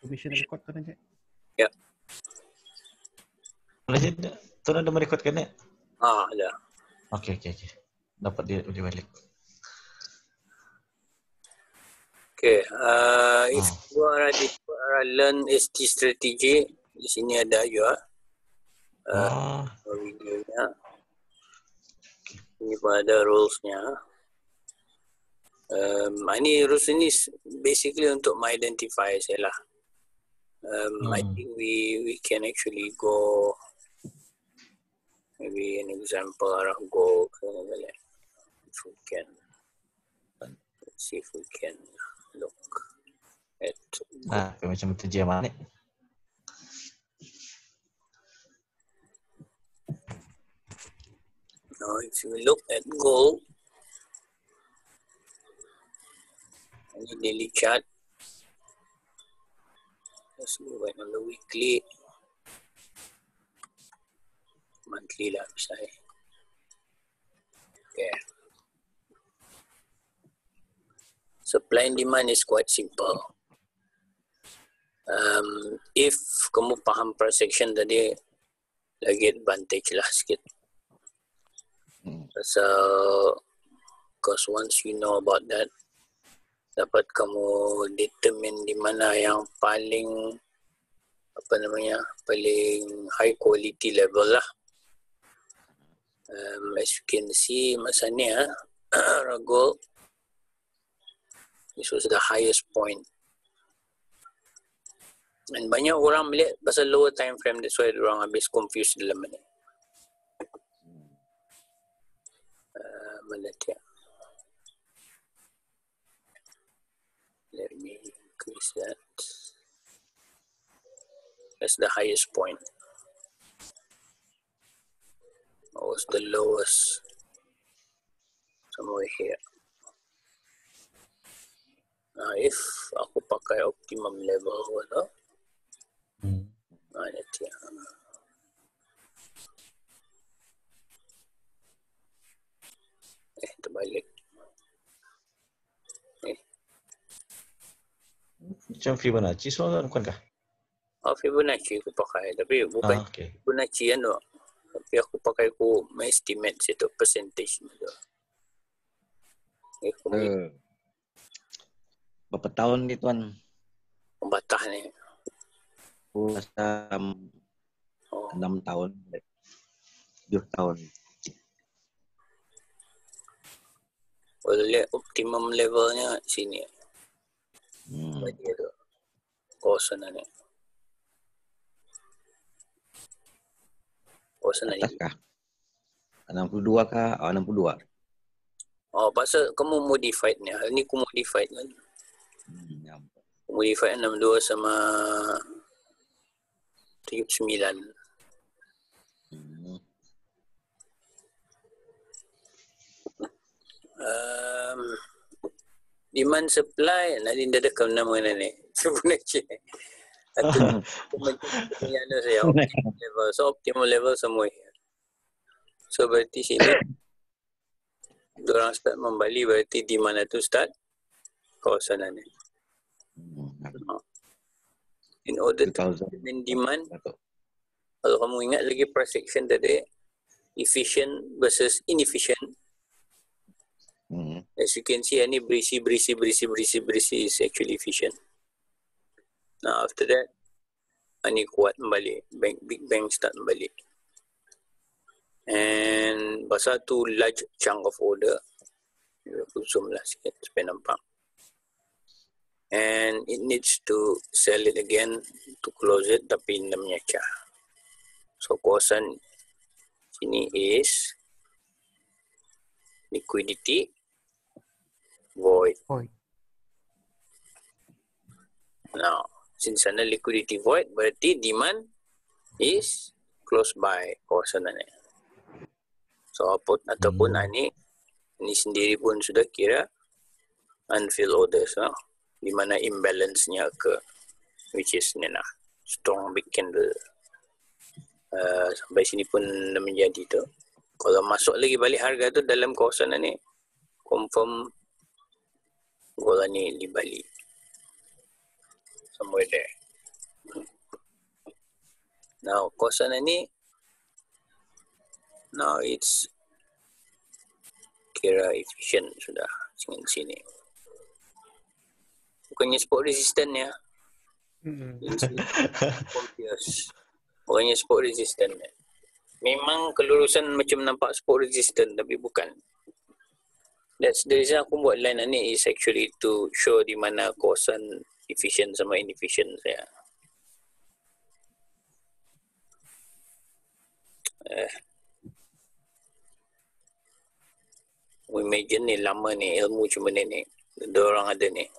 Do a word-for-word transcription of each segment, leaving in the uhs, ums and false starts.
Permission record kan aja. Ya. Boleh tuh ada merecord kan ya? Ah, ada. Oke, oke, oke. Dapat dia di balik. Okay, uh, if oh. you are ready to learn S T strategy, di sini ada juga uh, oh. videonya. Ini pun ada rules-nya. Um, ini rules ini basically untuk identify saya lah. Um, hmm. I think we we can actually go maybe an example arah go if we can. Let's see if we can look at. Ah, macam itu dia mana? Now, if you look at goal, ini daily chart. Let's go right on the weekly, monthly lah bisa. Okay. Supply and demand is quite simple. Um, if kamu faham price action tadi, lagi advantage lah sikit. So, because once you know about that, dapat kamu determine di mana yang paling apa namanya paling high quality level lah. Um, as you can see masa ni ah, Ragol, this was the highest point. Dan banyak orang melihat pasal lower time frame, that's why orang habis confused dalam ni. Uh, mana dia? Let me increase that. That's the highest point. What was the lowest? Somewhere here. Now, if aku pakai optimum level, ano? Hmm. Mana dia? Eh, terbalik. Macam Fibonacci soal bukan kah? Oh, Fibonacci aku pakai, tapi bukan ah, okay. Fibonacci kan tu. Tapi aku pakai aku estimate situ percentage tu. Eh, uh, berapa tahun ni tuan? Pembatah ni. Oh, rasa oh. enam tahun, tujuh tahun. Boleh lihat optimum levelnya sini. Hmm. Bagi tu kawasan ni. Kawasan ni. Kah? enam puluh dua kah? Oh, enam puluh dua. Oh, pasal kamu modified ni. Hal ni aku modified kan. Hmm, ya. Modified enam puluh dua sama tujuh puluh sembilan. Hmm. Um, demand supply nanti dia dekam nama ni Fibonacci. Atau macam ni saya optimal level. So optimal level semua. So berarti sini diorang start membalik, berarti di mana tu start kawasan ni. In order to determine demand, kalau kamu ingat lagi price action tadi, efficient versus inefficient. Mm-hmm. As you can see, any berisi, berisi, berisi, berisi, berisi is actually efficient. Now after that, ini kuat kembali, bank, big bang start kembali. And pasal tu large chunk of order, aku zoom lah sikit supaya nampak. And it needs to sell it again to close it, tapi namanya cah. So kawasan sini is liquidity void. void. Now, since sana liquidity void, berarti demand is close by kawasan ni. So, apa, ataupun hmm. ini, ini sendiri pun sudah kira unfilled orders, no? Di mana imbalance-nya ke, which is ni lah, strong big candle. Uh, sampai sini pun dah menjadi tu. Kalau masuk lagi balik harga tu dalam kawasan ni, confirm bola ni di balik. Somewhere there. Now, kawasan ni, now it's kira efficient sudah dengan sini. Bukannya spot resistant ya. Hmm. Obvious. Bukannya spot resistant ya. Memang kelurusan macam nampak spot resistant tapi bukan. That's the reason aku buat line ni is actually to show di mana kawasan efficient sama inefficient saya. Eh. Imagine ni lama ni ilmu cuma ni ni. Dua orang ada ni.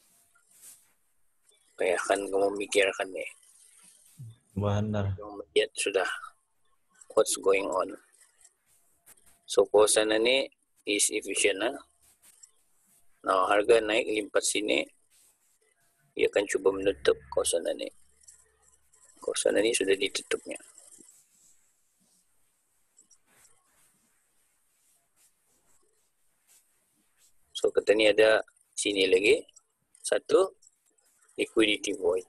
Payahkan kamu mikirkan ni. Benar. Kamu melihat sudah what's going on. So kawasan ni is efficient lah. Nah, harga naik limpas sini, ia akan cuba menutup kawasan ni. Kawasan ni sudah ditutupnya. So kata ni ada sini lagi satu liquidity void.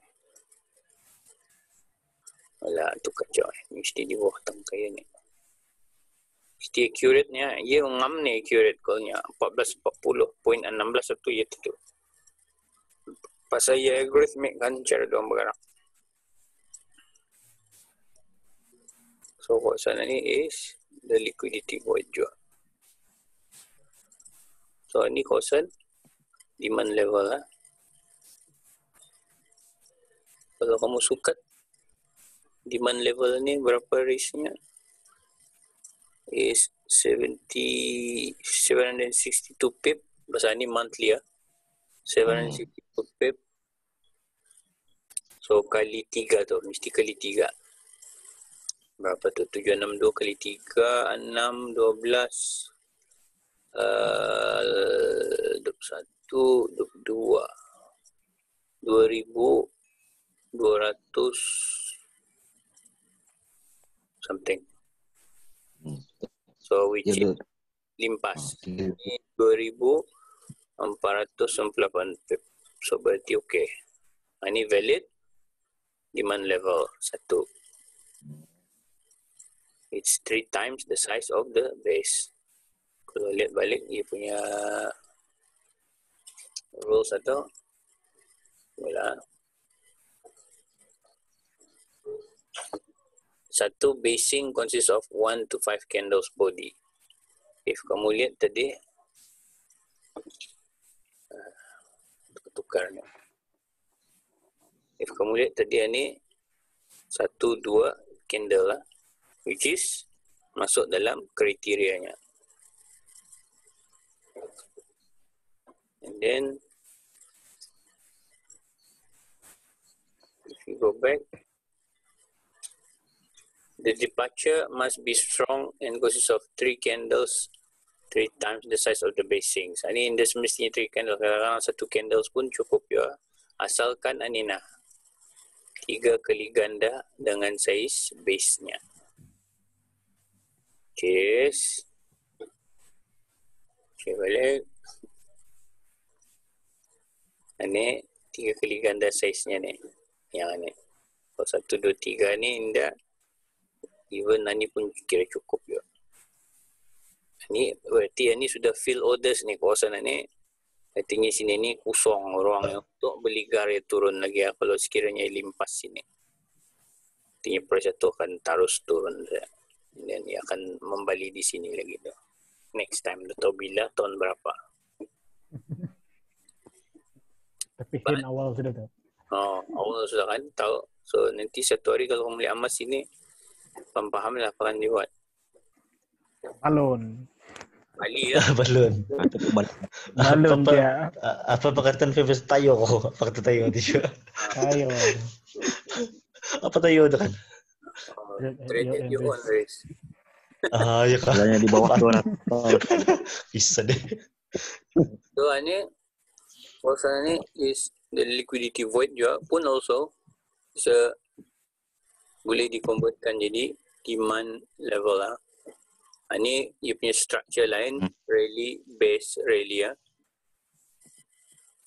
Alah, tu kacau eh. Mesti di bawah tangkai ni. Mesti accurate-nya. Ia ngam ni accurate call-nya. empat belas empat puluh point enam belas satu ia tutup. Pasal ia algorithmic kan cara diorang bergerak. So, kawasan ni is the liquidity void juga. So, ni kawasan demand level lah. Kalau kamu suka demand level ni berapa risknya? Is seventy seven hundred sixty-two pip. Pasal ni monthly lah. seven hundred sixty-two pip. So kali tiga tu. Mesti kali tiga. Berapa tu? tujuh enam dua kali tiga. enam, dua belas. Uh, dua puluh satu, dua puluh dua. dua ribu dua ratus something. So which Ya, is limpas. Ini dua ribu empat ratus sembilan puluh lapan pip. So berarti okey. Ini valid demand level satu. It's three times the size of the base. Kalau lihat balik dia punya rules atau mula satu basing consists of one to five candles body. If kamu lihat tadi, uh, tukar ni. If kamu lihat tadi ni satu dua candle lah, which is masuk dalam kriterianya. And then if you go back, the departure must be strong and consists of three candles, three times the size of the basings. Ini indah semestinya three candles. Kadang-kadang satu candles pun cukup ya. Asalkan ini nah tiga kali ganda dengan size base-nya. Cheers. Okay, balik. Ini tiga kali ganda size-nya ni. Yang ni. Kalau satu, dua, tiga ni indah. Even ni pun kira cukup juga. Ni berarti ni sudah fill orders ni kawasan ni. Artinya sini ni kosong ruang untuk beli garis turun lagi ya, kalau sekiranya limpas sini. Artinya price itu akan terus turun saja. Dan ia akan membalik di sini lagi tu. Next time tu tahu bila, tahun berapa. Tapi hin awal sudah tu. Oh, awal sudah kan tahu. So nanti satu hari kalau kamu beli emas sini, faham lah apa kan dibuat. Balon. Bali ya. Balon. Balon apa, dia. apa perkataan famous tayo? Apa kata tayo tu? Ayo. Apa tayo tu kan? Traded your own race. Ah, ya kan. Bilangnya di bawah dua ratus. Bisa deh. So ini, kawasan ini is the liquidity void juga pun also bisa boleh dikonvertkan jadi demand level lah. Ini dia punya structure lain, rally base rally ya.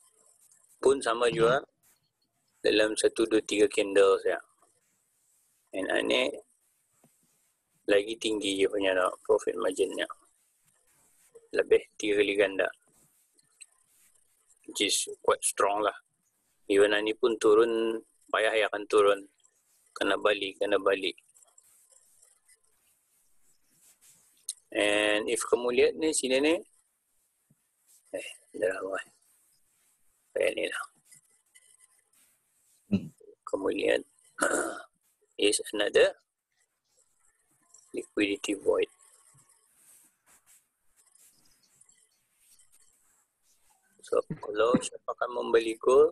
Pun sama juga dalam satu dua tiga candles ya. And ini lagi tinggi je punya no, profit marginnya. Lebih tiga kali ganda. Which is quite strong lah. Even ini pun turun, payah ya akan turun. Kena balik, kena balik. And if kamu lihat ni, sini ni. Eh, dah lama. Kayak ni lah. Hmm. Kamu lihat. Is another liquidity void. So, kalau siapa akan membeli gold,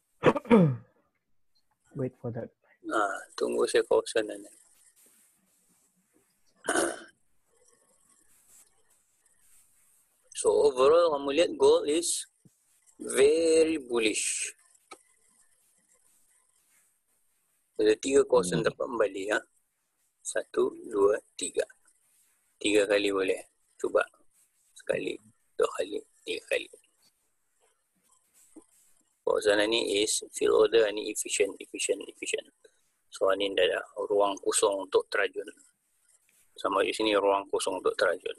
Wait for that. ah, tunggu saya kawasan ni. So, overall, kamu lihat gold is very bullish. Ada tiga kawasan Hmm. dapat kembali, ya. Satu, dua, tiga. Tiga kali boleh. Cuba. Sekali, dua kali, tiga kali. Kawasan ni is fill order ni efficient, efficient, efficient. So, ni dah ada ruang kosong untuk terajun. Sama di sini ruang kosong untuk terajun.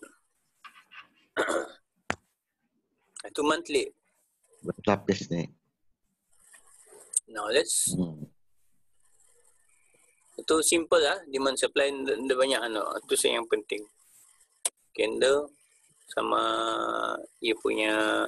Itu monthly. Berlapis ni. Now, let's Hmm. itu simple lah, demand supply dia banyak ano. Itu yang penting. Candle sama ia punya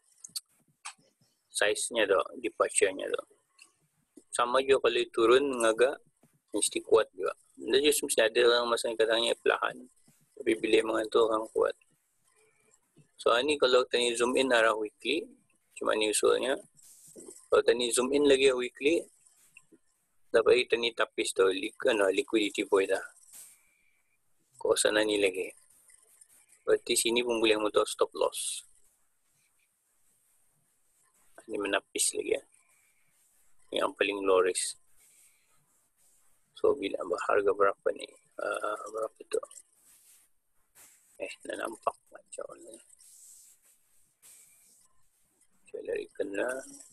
size-nya tu, departure-nya tu. Sama juga kalau turun mengagak mesti kuat juga. Dia just mesti ada orang masa yang katanya perlahan. Tapi bila mengantuk orang kuat. So ni kalau tadi zoom in arah weekly, cuma ni usulnya. Kalau tadi zoom in lagi weekly, dapat kita ni tapis tu, no, liquidity void dah. Kawasan ni lagi. Berarti sini pun boleh mudah stop loss. Ini menapis lagi ya. Yang paling low risk. So bila harga berapa ni? Uh, berapa tu? Eh, dah nampak macam ni. Cuba lari kena.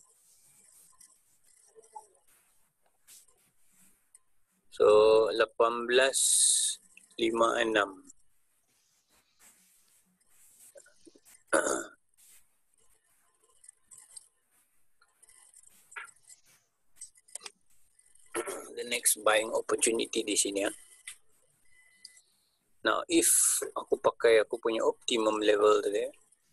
So, lapan belas lima puluh enam. The next buying opportunity di sini ya. Now, if aku pakai aku punya optimum level tadi,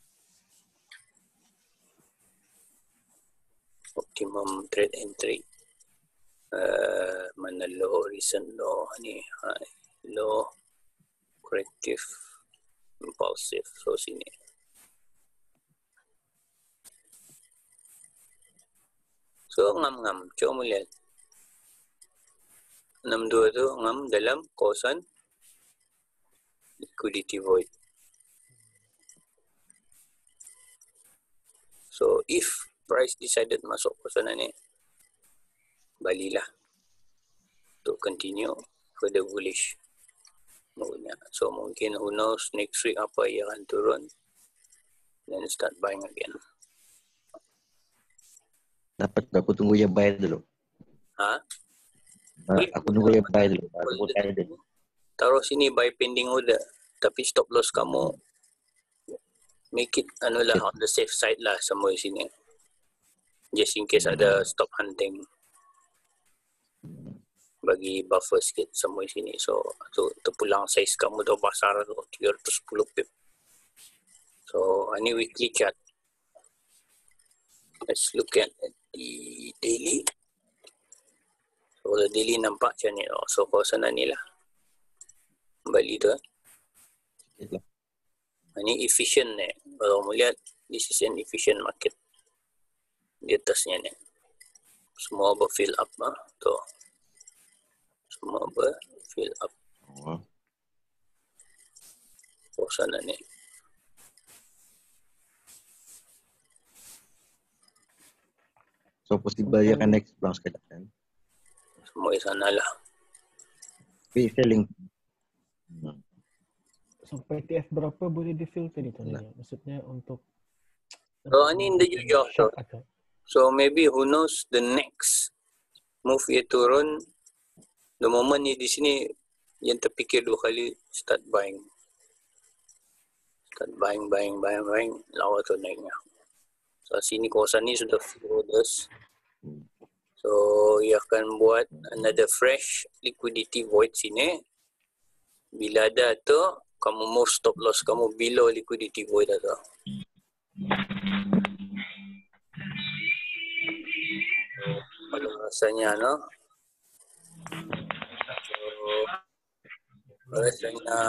optimum trade entry, uh, mana low, recent low ni, high, low, corrective, impulsive, so sini. So, ngam-ngam, coba melihat. enam dua tu ngam dalam kawasan liquidity void. So, if price decided masuk kawasan ni, balilah to continue further bullish. Mungkin. So, mungkin who knows next week apa yang akan turun, then start buying again. Dapat aku tunggu dia buy dulu. Ha? Uh, aku tunggu dia buy dulu. Aku buy dulu. Taruh sini buy pending order. Tapi stop loss kamu make it anu lah on the safe side lah semua di sini. Just in case ada stop hunting. Bagi buffer sikit semua di sini. So, tu terpulang size kamu tu pasar tu tiga ratus sepuluh pip. So, ini weekly chart. Let's look at the daily. So, kalau daily nampak macam ni. Oh, so, kawasan ni lah. Kembali tu. Eh. Ini efficient ni. Kalau melihat, this is an efficient market. Di atasnya ni. Semua ber-fill up. Ha? Tu. Semua ber-fill up. Oh. Kawasan ni. So possible dia akan next bounce ke depan. Semua di sana lah. Tapi selling. Hmm. Sampai T F berapa boleh di-fill tadi tu? Nah. Maksudnya untuk So, ini dia jujur. short atau So, maybe who knows the next move dia turun The moment ni di sini yang terfikir dua kali, start buying. Start buying, buying, buying, buying. Lawa tu naiknya. So sini kawasan ni sudah few orders. So ia akan buat another fresh liquidity void sini. Bila ada tu, kamu move stop loss kamu below liquidity void tu. Kalau rasanya no. So, rasanya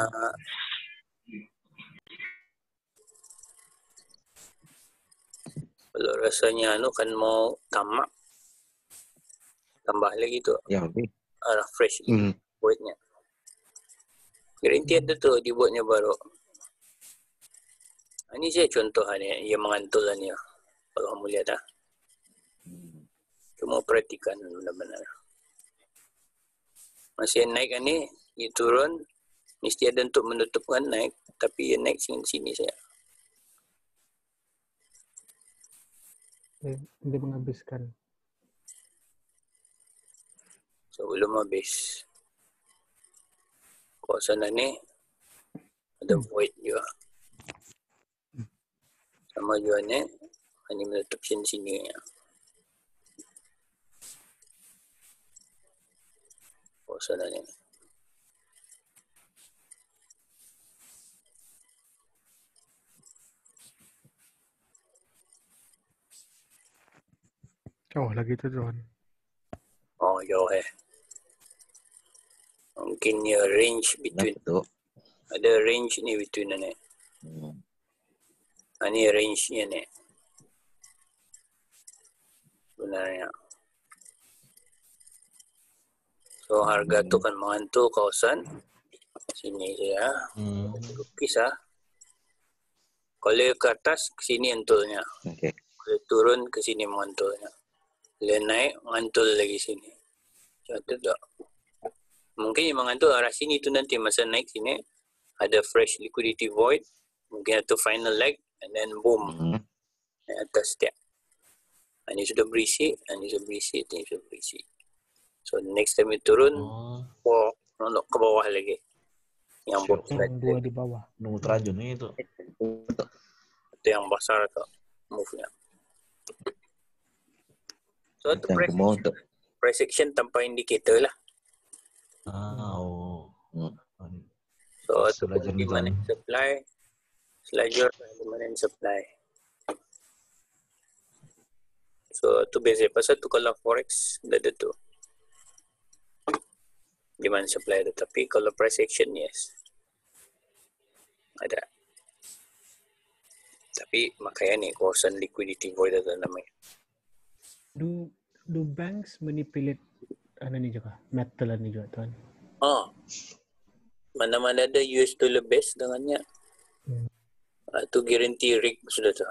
kalau rasanya anu kan mau tamak tambah lagi tu Ya, lebih. arah fresh Hmm. voidnya. Garanti ada tu dibuatnya baru. Ini saya contoh ni yang mengantul ni. Kalau kamu lihat dah. Cuma perhatikan benar-benar. Masih naik ni, dia turun, mesti ada untuk menutupkan naik, tapi dia naik sini sini saya. Dia, dia menghabiskan. So belum habis. Kawasan ni ada void juga. Sama juga ni, ini menutup sini sini. Kawasan ni. Oh, lagi tu John. Oh, jauh eh. Mungkin ya range between. Tu. Ada range ni between ni. Hmm. Ini range-nya ni. Sebenarnya. So harga tu kan mengantul kawasan sini saya. Hmm. Rupis ah. Kalau ke atas ke sini antulnya. Okey. Kalau turun ke sini mengantulnya. Kalau naik mengantul lagi sini. Contoh tak? Mungkin yang mengantul arah sini tu nanti masa naik sini ada fresh liquidity void. Mungkin itu final leg and then boom. Hmm. Naik atas dia. Ini sudah berisi, ini sudah berisi, ini sudah berisi. So next time itu turun, Oh, oh, nondok ke bawah lagi. Yang Siap. bawah Yang dua di bawah. nunggu terajun nih itu. itu yang besar tu move-nya. So itu Yang price aku mau action, untuk. price action tanpa indikator lah. Ah, oh. Hmm. So Pas itu belajar nih, demand Tuan. and supply, selanjutnya demand and supply. So itu biasa pasal tu kalau forex dah ada tu demand supply ada, tapi kalau price action yes ada. Tapi makanya ni kawasan liquidity void ada namanya. Do do banks manipulate ano ni juga? Metal ni juga tuan. Oh, mana-mana ada U S dollar base dengannya. Hmm. Ah, tu guarantee rig sudah tu.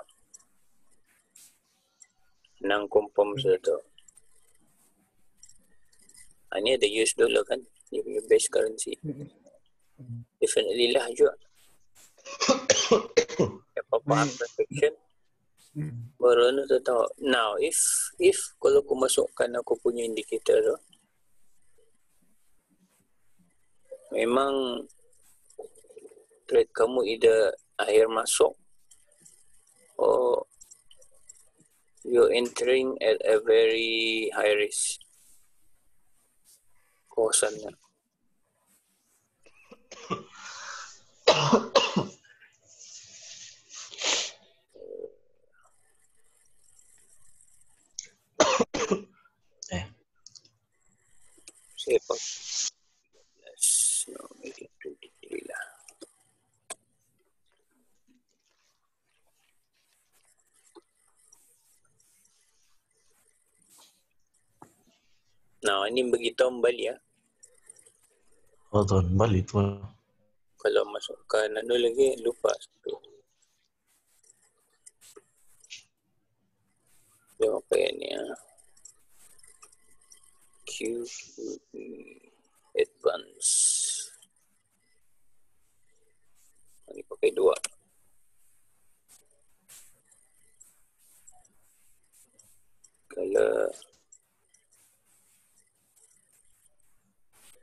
Nang confirm sudah tu. Ah, ni ada U S dollar kan? Dia punya base currency. Hmm. Definitely lah juga. Apa-apa protection Hmm. baru nu tu tahu. Now if if kalau aku masukkan aku punya indikator tu, memang trade kamu either akhir masuk or you're entering at a very high risk kawasannya. Eh. Siapa? No, maybe twenty-three lah. Nah, ini begitu kembali ya. Oh, Tuan, balik Tuan. Kalau masukkan anu lagi lupa satu. Dia apa yang ni ya? Q E Advance. Ini pakai dua. Kalau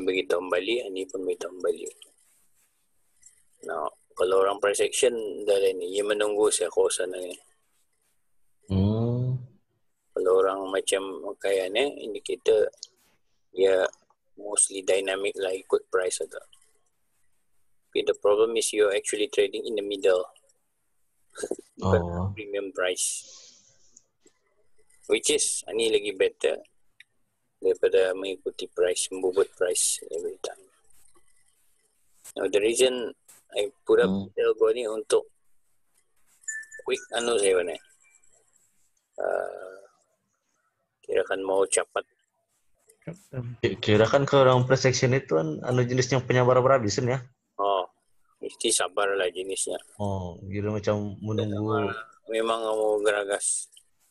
beritahu kembali, ini pun beritahu kembali. Nah, kalau orang price action dah lain ni, ia menunggu saya kawasan ni. Hmm. Kalau orang macam kaya ni, indikator ia mostly dynamic lah, ikut price atau. But the problem is you're actually trading in the middle. Bukan Oh. premium price. Which is, ini lagi better daripada mengikuti price, membobot price every time. Now, the reason I put up Hmm. Elgo ni untuk quick anu saya ni. Uh, kirakan mau cepat. Ki- Kira kan ke orang price action itu kan anu jenis yang penyabar berabisan ya. Oh, mesti sabar lah jenisnya. Oh, kira macam menunggu. Memang mau geragas.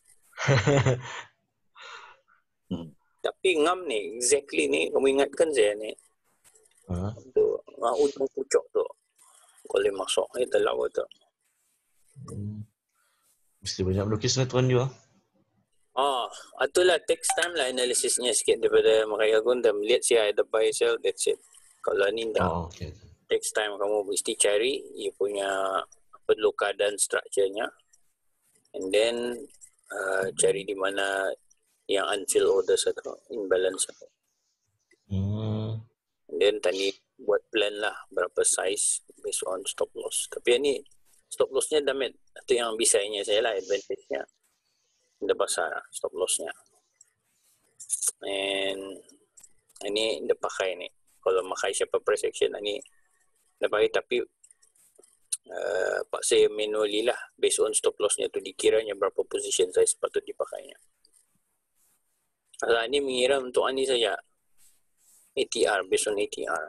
Hmm. Tapi ngam ni, exactly ni, kamu ingatkan saya ni. Hah? Tu, uh, ujung pucuk tu. Kalau masuk, eh telah tu. Hmm. Mesti banyak melukis ni tuan juga. Oh, itulah takes time lah analisisnya sikit daripada makanya Gundam. Lihat siya, ada buy sell, that's it. Kalau ni dah, Oh, okay. takes time. Kamu mesti cari ia punya perlu keadaan structure-nya. And then, uh, cari di mana yang unfilled orders atau imbalance atau. Hmm. And then tadi buat plan lah berapa size based on stop loss. Tapi ini stop loss-nya damit. Itu yang bisanya saya lah, advantage-nya. Dia pasar stop loss-nya. And ini dia pakai ni. Kalau makai siapa price action ini dia pakai, tapi uh, pak saya manually lah based on stop loss-nya tu dikiranya berapa position saya sepatut dipakainya. Kalau ini mengira untuk ini saja A T R, based on A T R.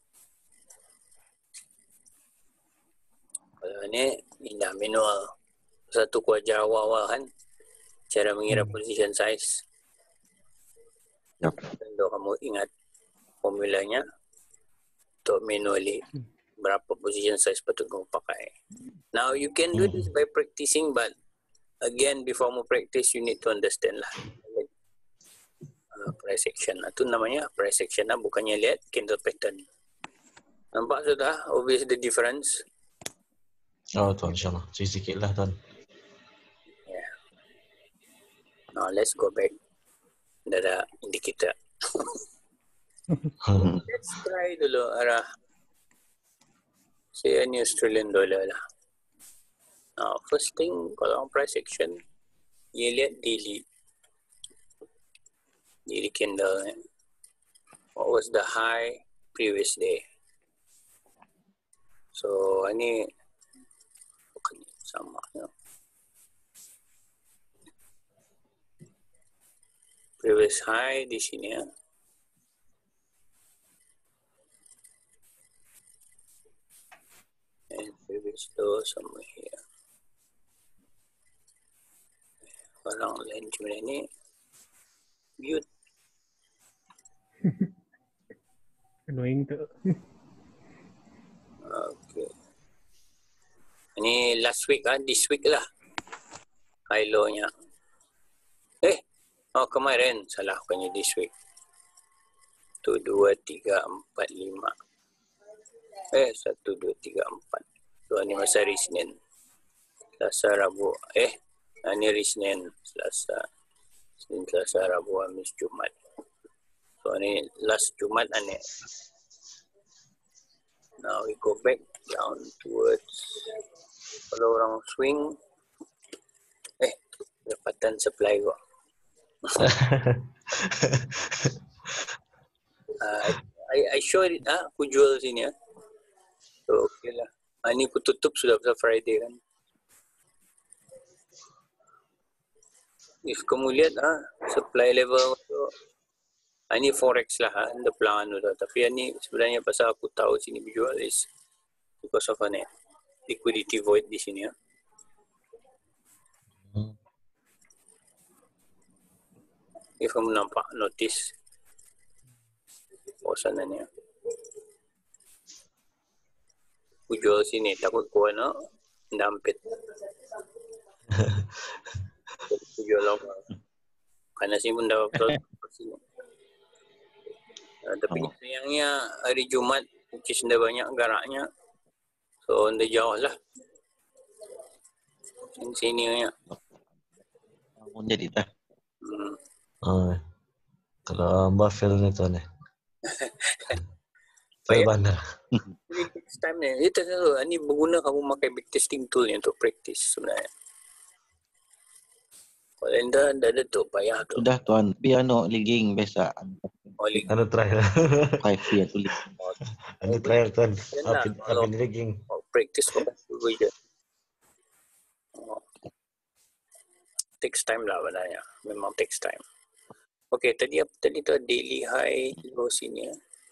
Kalau ini indah manual. Satu kuajar awal-awal kan cara mengira hmm. position size. Yep. Tentu kamu ingat formulanya untuk manually berapa position size patut kamu pakai. Now you can do this by practicing, but again before you practice you need to understand lah. Uh, price action lah. Itu namanya price action lah, bukannya lihat candle pattern. Nampak sudah obvious the difference. Oh tuan, insyaAllah. Sikit-sikit lah tuan. Yeah. Now let's go back. Dah ada indicator. Let's try dulu arah say ni Australian dollar lah. Now first thing kalau price action, you lihat daily. Daily candle. Eh. What was the high previous day? So ini bukan sama. You know. Previous high di sini ya. And previous low somewhere here. Orang lain cuma ini mute. Annoying tu. Okay. Ini last week ah, this week lah. High low nya. Eh, oh kemarin salah bukannya this week. Satu, dua, tiga, empat, lima. Eh, satu, dua, tiga, empat. So, ini masa hari Senin. Selasa, Rabu. Eh, ini hari Senin. Selasa. Senin, Selasa, Rabu, Hamis, Jumat. So, ini last Jumat ane. Now, we go back down towards. Kalau orang swing. Eh, dapatan supply ko. uh, I, I show it, ah, aku jual sini ah. So, okay lah. Ah, ini aku tutup sudah pasal Friday kan. If kamu lihat ah, supply level tu, ah, ini forex lah, ah, the plan tu. Tapi ini sebenarnya pasal aku tahu sini berjual is because of ani liquidity void di sini ah. If kamu nampak notice kawasan ni ah. Aku jual sini takut ku ano dampit. Aku jual lama. Karena sini pun dapat sini. Uh, tapi Oh. sayangnya hari Jumat which is dah banyak garaknya. So dah jauh lah. Sini sini ya. Bangun jadi dah. Hmm. Oh, kalau Mbak Phil ni tuan ni. Phil Payah. bandar. Ini takes time ni. Dia tak tahu. Ini berguna kamu pakai backtesting tool ni untuk practice sebenarnya. Kalau anda dah ada tu payah tu. Sudah tuan. Biar no ligging biasa. Oleh Anu trial. Five year tu ligging. Anu trial tuan. Jangan Apa lah, apa kalau- ni lagi? oh, practice pakai dulu je. Oh. Takes time lah sebenarnya. Memang takes time. Okay, tadi apa tadi tu daily high, low sini.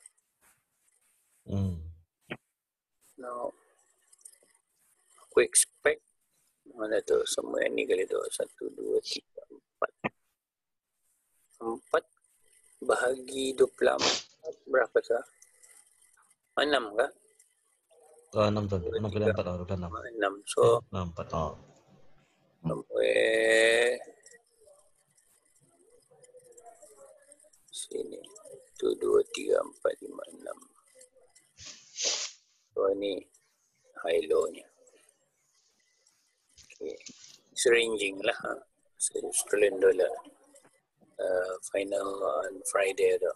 Hmm. Now, aku expect mana tu semua ni kali tu satu dua tiga empat empat bahagi dua puluh empat berapa sah? Enam kah? Oh, enam tuan. Enam puluh empat lah. Enam. Enam. So Enam empat. Oh. sampai sini tu dua tiga empat lima enam. So ni high low nya. Okay. It's ranging lah. Ha? So, Australian dollar. Uh, final on Friday tu.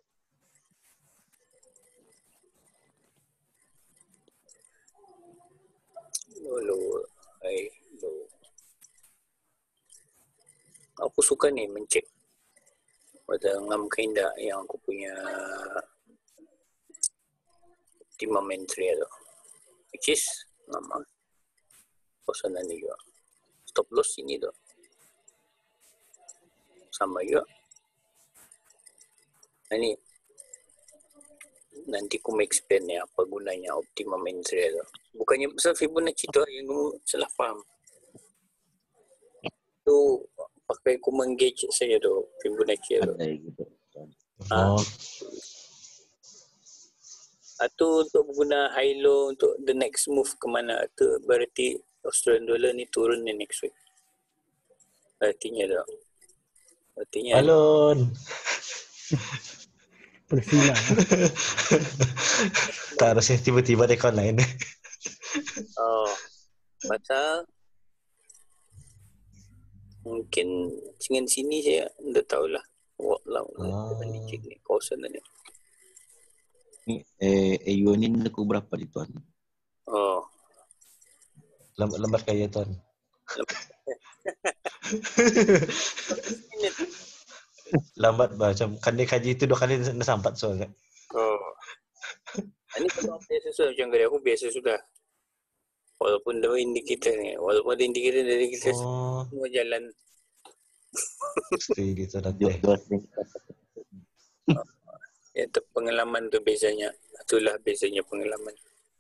Low, low, high, low. Aku suka ni mencek pada ngam kainda yang aku punya optimum entry tu. Which is ngam kosanan ni juga. Stop loss sini tu. Sama juga. Ini nanti aku mau explain ni apa gunanya optimum entry tu. Bukannya pasal Fibonacci tu yang kamu salah faham. Tu pakai aku menggauge saya tu Fibonacci tu. Ada gitu. Tuan. Oh. Atau untuk guna high low untuk the next move ke mana tu berarti Australian dollar ni turun ni next week. Artinya tu. Artinya Balon. Persila. Tak harusnya tiba-tiba dekon lain. oh pasal mungkin dengan sini saya dah tahulah. Walk lah. Ah. Ni cek ni kawasan ni. Ni eh A U ni aku berapa di tuan? Oh. Lambat-lambat kaya tuan. Minit. Lambat bah macam kan dia kaji itu dua kali dah sampat soalnya. Oh. Ini kalau biasa sudah macam kerja aku biasa sudah. Walaupun ada indikator ni, walaupun ada indikator dari kita Oh, semua jalan. mesti gitu Dua nanti. dua sering. Ya, tu pengalaman tu biasanya. Itulah biasanya pengalaman.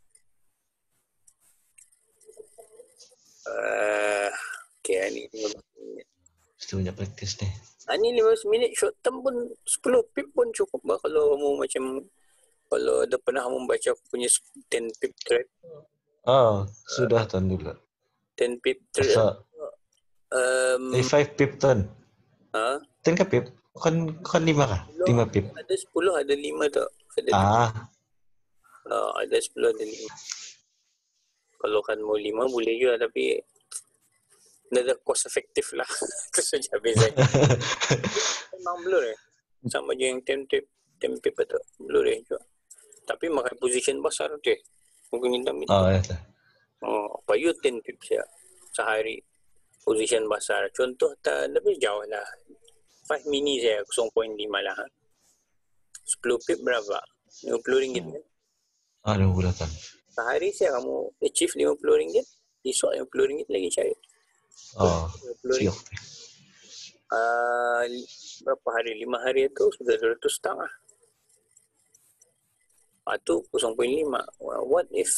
Uh, okay, ni lima belas minit. Mesti banyak praktis ni. Ah, ni lima belas minit short term pun sepuluh pip pun cukup lah kalau kamu macam kalau dah pernah kamu baca aku punya ten pip trade. Oh, sudah tuan dulu. ten pip trade. Asal Um, eh five pip tuan. ha? Ten ke pip? Kan kan lima kah? Lima pip. Ada sepuluh, ada lima tak? Ada Ah, uh, ada sepuluh, ada lima. Kalau kan mau lima boleh juga tapi dah ada cost efektif lah. Itu saja beza. Memang blur eh. Sama je yang ten pip, ten pip tu blur eh juga. Tapi makan position besar je. Mungkin kita minta. oh ya. Tuan. Oh, payu ten pip saya sehari. Position besar. Contoh tak lebih jauh lah. five mini saya kosong koma lima lah. sepuluh pip berapa? lima puluh ringgit kan? Ah, lima puluh tuan. Sehari saya kamu achieve lima puluh ringgit. Esok lima puluh ringgit lagi cari. Oh, lima puluh ringgit. siap. Uh, berapa hari? lima hari itu sudah dua ratus setengah. Itu kosong koma lima. What if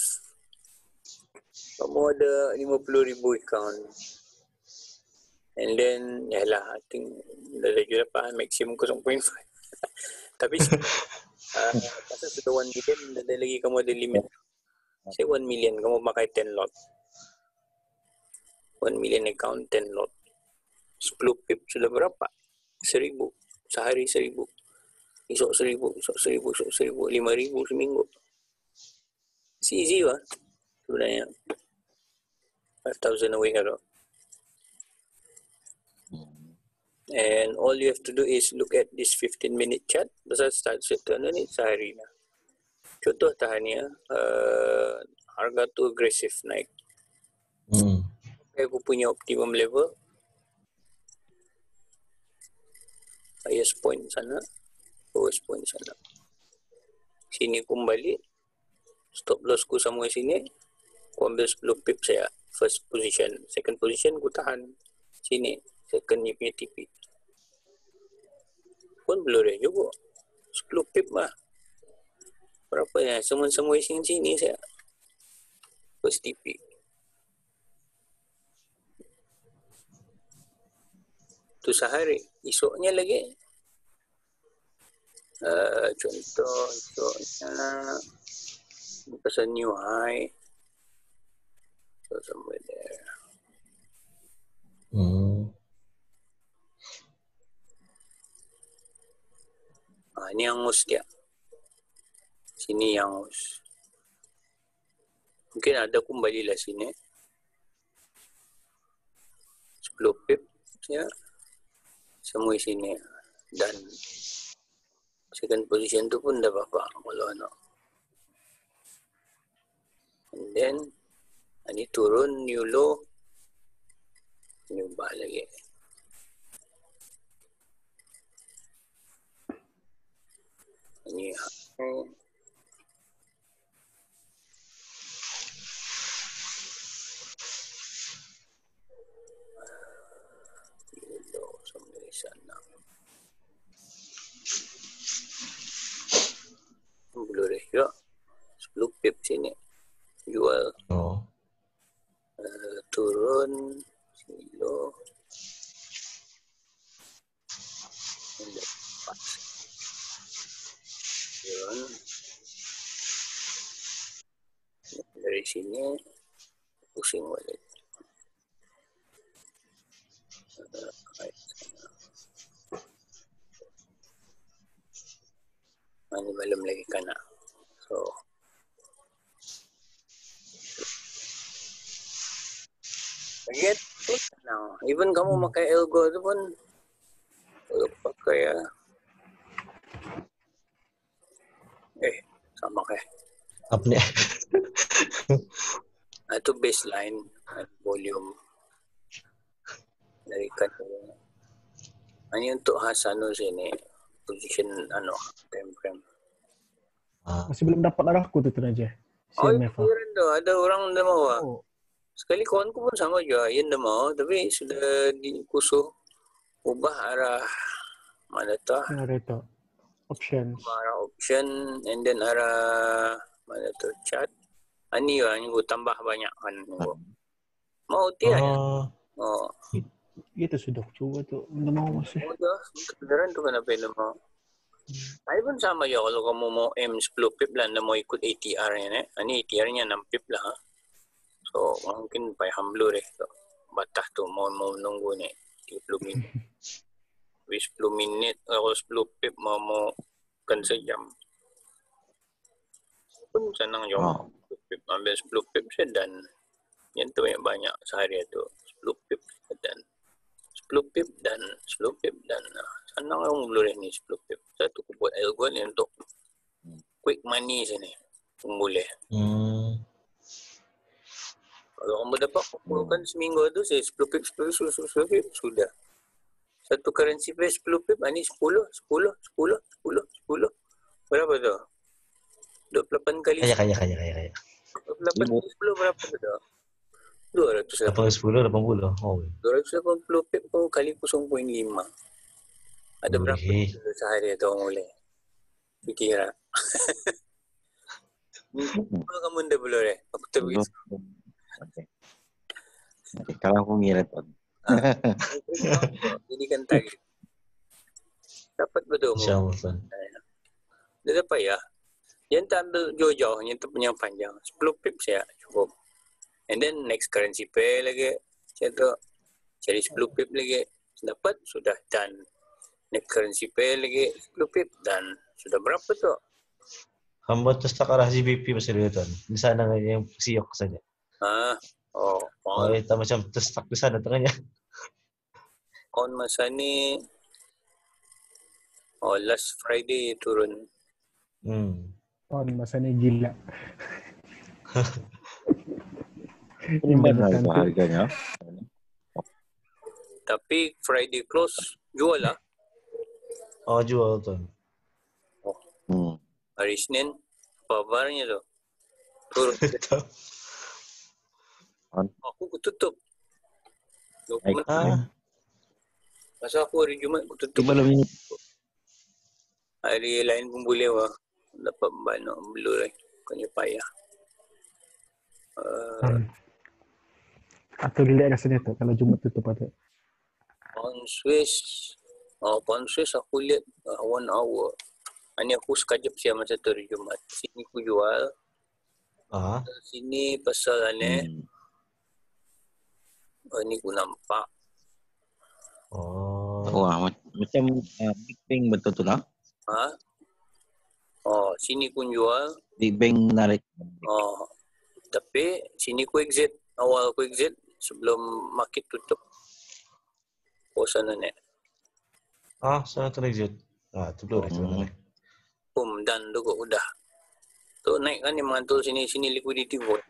kamu ada lima puluh ribu account? And then, yalah, I think dah ada juga apa, maksimum kosong koma lima. Tapi, uh, pasal sudah one million, dah ada lagi kamu ada limit. Say one million, kamu pakai ten lot. one million account, ten lot. sepuluh pip sudah berapa? seribu. Sehari seribu. Esok seribu, esok seribu, esok seribu, lima ribu seminggu. It's easy lah sebenarnya. five thousand a week ada. And all you have to do is look at this fifteen minute chart. Pasal start certain ni sehari lah. Contoh tahan ya, uh, harga tu agresif naik. Hmm. Aku punya optimum level. Highest point sana, lowest point sana. Sini aku balik. Stop loss ku sama sini. Aku ambil sepuluh pip saya. First position. Second position ku tahan. Sini. Second ni punya T P. Pun boleh juga. sepuluh pip lah. Berapa ya? Semua-semua sini sini saya. First T P. Tu sehari. Esoknya lagi. Uh, contoh, esoknya. Pasal new high. So, somewhere there. Hmm. Ah, ini angus dia. Sini angus. Mungkin ada kembali lah sini. sepuluh pip. Ya. Semua sini. Dan second position tu pun dah apa kalau nak. And then ini turun new low, new buy lagi. Ini high. New low sampai sana. Boleh juga sepuluh pip sini jual. Oh. Uh, turun sini low. Turun dari sini pusing balik. Uh, right. Ini belum lagi kena. So get now. Even kamu pakai algo tu pun kalau pakai ya. Eh, sama kayak. Apa ni? Itu baseline volume dari kan. Ini untuk Hasano sini position ano time frame. Ah. Masih belum dapat arah aku tu tu aja. Oh, itu keren tu. Ada orang dah mau. Oh. Sekali kawanku pun sama juga. Yang dah mau, tapi sudah dikusuh ubah arah mana tu? Ada itu options. Arah option and then arah mana tu chart. Ani lah yang gue tambah banyak kan. Mau tiada ya? Oh. Itu sudah coba tu. Tidak mau masih. Oh dah. Kebenaran tu kenapa yang mau? Saya pun sama ya kalau kamu mau M sepuluh pip lah, anda mau ikut A T R-nya. Eh. Ini A T R-nya enam pip lah. Ha? So, mungkin payah hamblu deh. So, batas tu mau, mau nunggu ni tiga puluh minit. Habis sepuluh minit, kalau sepuluh pip mau mau kan sejam. Pun senang je. Oh. Ambil sepuluh pip saya dan yang tu yang banyak sehari tu. sepuluh pip dan sepuluh pip dan sepuluh pip dan senang orang boleh ni sepuluh pip. Satu aku buat algo ni untuk quick money sini. Boleh. Hmm. Kalau kamu dapat kumpulkan seminggu tu saya sepuluh pip, sepuluh pip, sepuluh pip sudah. Satu currency pair sepuluh pip, ini sepuluh, sepuluh, sepuluh, sepuluh, sepuluh. Berapa tu? dua puluh lapan kali. Kaya, kaya, kaya, kaya, kaya. dua puluh lapan kali sepuluh berapa tu? dua ratus lapan puluh. delapan sepuluh, delapan puluh. Oh. dua ratus lapan puluh pip tu kali kosong koma lima. Ada Ui. berapa tu sehari tu orang boleh? Fikir lah. Kalau kamu dah boleh deh. Aku terbegitu. Okay. Okay. Kalau aku ngira tu. Jadi kan target. Dapat betul. InsyaAllah. Dia dapat ya. Yang tak ambil jauh-jauh, yang tu punya panjang. sepuluh pip saya cukup. And then next currency pair lagi. Saya tu cari sepuluh pip lagi. Dapat, sudah done. Naik currency pair lagi sepuluh pip dan sudah berapa tu? Hamba tu setakat arah G B P masih dia tuan. Di sana yang siok saja. Ah, oh, Oh, on, kita macam terstak di sana tengahnya. on masa ni, oh last Friday turun. Hmm. Oh, masanya gila. Ini mana itu harganya? Tapi Friday close jual lah. Oh, jual tuan. Hmm. Hari Senin apa kabarnya tu? Turun. Aku tutup. Dokumen. Ah, Masa aku hari Jumaat aku tutup. Malam ini. Hari lain pun boleh lah. Dapat banyak belur lah. Bukannya payah. Uh, Hmm. Atau relax rasanya tu kalau Jumaat tutup ada. Pound Swiss. Oh, Pound Swiss aku lihat uh, one hour. Ini aku sekejap siap masa tu hari Jumaat. Sini aku jual. ah. Sini pasal ni. Hmm. Oh, ni aku nampak. Oh. Wah, macam uh, Big Bang betul tu lah. Ha? Oh, sini pun jual. Big Bang narik. Oh, tapi sini aku exit. Awal aku exit sebelum market tutup. Oh, sana ni. Ah, sana tu exit. Ah, tu belum Hmm. sebenarnya. Boom, dan tu kok udah. Tu naik kan dia mengantul sini, sini liquidity vote.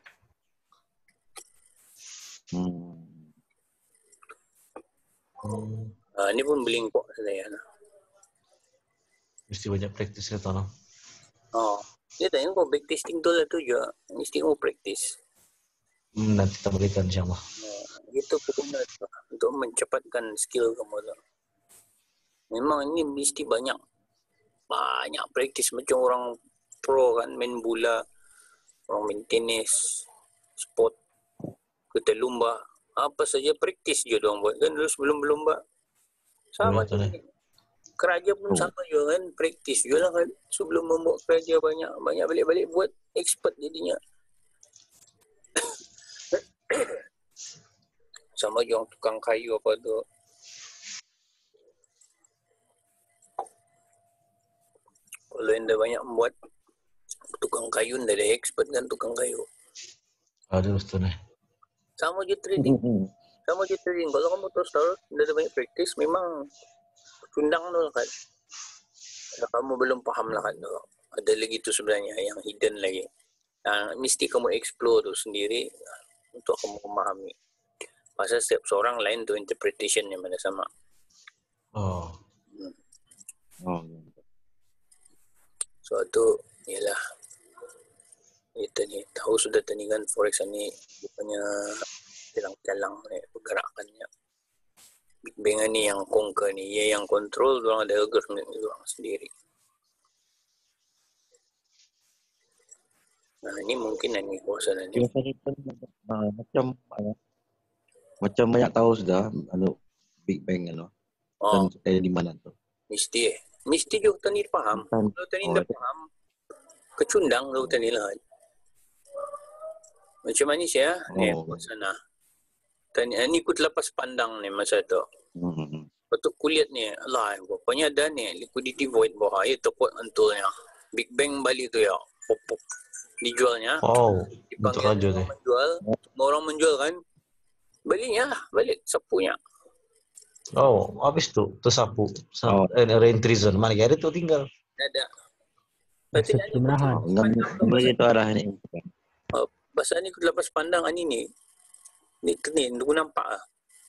Hmm. Hmm. Uh, ni pun beli kok saya. Mesti banyak praktis ya tuan. Oh, dia tanya kau back testing tu lah tu je. Mesti mau practice. Hmm, nanti kita berikan insyaAllah. Uh, itu pun untuk mencepatkan skill kamu tu. Memang ini mesti banyak. Banyak practice macam orang pro kan, main bola, orang main tenis, sport, kita lumba. Apa saja praktis je diorang buat kan dulu sebelum berlumba. Sama Betul, je. Keraja pun Oh. sama je kan, praktis je lah kan. Sebelum membuat keraja banyak, banyak balik-balik buat, expert jadinya. Sama je orang tukang kayu apa tu. Kalau yang dah banyak membuat tukang kayu, dah ada expert kan tukang kayu. Ada betul ni. Sama je trading. Hmm. Sama je trading. Kalau kamu terus tahu, dah ada banyak praktis, memang cundang tu lah kan. Kalau kamu belum faham lah kan tu. Ada lagi tu sebenarnya yang hidden lagi. Nah, mesti kamu explore tu sendiri untuk kamu memahami. Pasal setiap seorang lain tu interpretation yang mana sama. Oh. Oh. So tu ialah kita ni tahu sudah tandingan forex ni bukannya calang-calang ni pergerakannya. Big Bang ni yang conquer ni, ia yang control, orang ada algoritma orang sendiri. Nah, ini mungkin ini kuasa nanti. Biasa ni pun uh, macam uh, macam banyak tahu sudah anu Big Bang anu. Oh, Dan eh, di mana tu? mesti eh. Mesti juga tani faham. Bukan. Kalau tani Oh, tak ada. faham, kecundang kalau tani lah. Macam mana saya? Ni, Oh. sana. Tani, ni ikut lepas pandang ni masa tu. Hmm. Betul kulihat ni, Allah, pokoknya ada ni, liquidity void bawah, ya tepuk antulnya. Big Bang balik tu ya, pop pop. Dijualnya, Oh, betul dipanggil aja orang deh. menjual, semua orang menjual kan, baliknya lah, balik sapunya. Oh, habis tu tersapu. Oh. Eh, reentry zone. Mana kira tu tinggal. Ada. Berarti Maksud ni kemenahan. ikut Enggak pandang tu, boleh itu arah ni. pasal ni ikut lepas pandang ani ni. Ni ni aku nampak ah.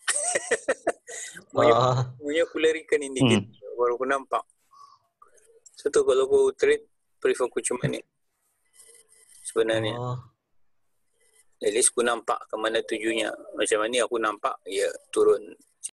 Punya Ah, punya aku larikan indikator hmm. baru aku nampak. So tu kalau aku trade prefer aku cuma ni. Sebenarnya. oh, At least aku nampak ke mana tujuannya. Macam mana aku nampak, ya turun